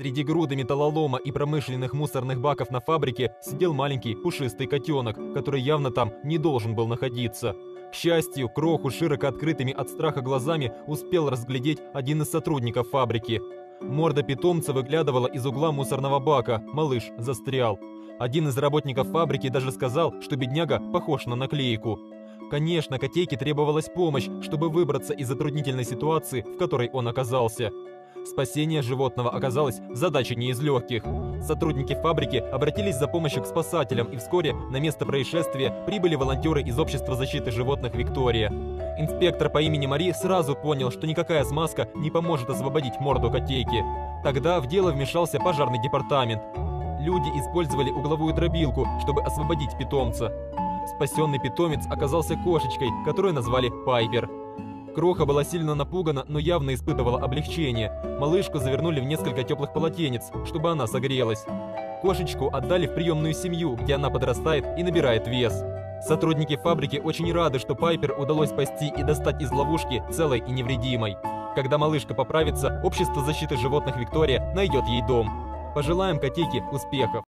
Среди груды металлолома и промышленных мусорных баков на фабрике сидел маленький пушистый котенок, который явно там не должен был находиться. К счастью, Кроху широко открытыми от страха глазами успел разглядеть один из сотрудников фабрики. Морда питомца выглядывала из угла мусорного бака, малыш застрял. Один из работников фабрики даже сказал, что бедняга похож на наклейку. Конечно, котейке требовалась помощь, чтобы выбраться из затруднительной ситуации, в которой он оказался. Спасение животного оказалось задачей не из легких. Сотрудники фабрики обратились за помощью к спасателям, и вскоре на место происшествия прибыли волонтеры из Общества защиты животных «Виктория». Инспектор по имени Мари сразу понял, что никакая смазка не поможет освободить морду котейки. Тогда в дело вмешался пожарный департамент. Люди использовали угловую дробилку, чтобы освободить питомца. Спасенный питомец оказался кошечкой, которую назвали Пайпер. Кроха была сильно напугана, но явно испытывала облегчение. Малышку завернули в несколько теплых полотенец, чтобы она согрелась. Кошечку отдали в приемную семью, где она подрастает и набирает вес. Сотрудники фабрики очень рады, что Пайпер удалось спасти и достать из ловушки целой и невредимой. Когда малышка поправится, Общество защиты животных «Виктория» найдет ей дом. Пожелаем котейке успехов!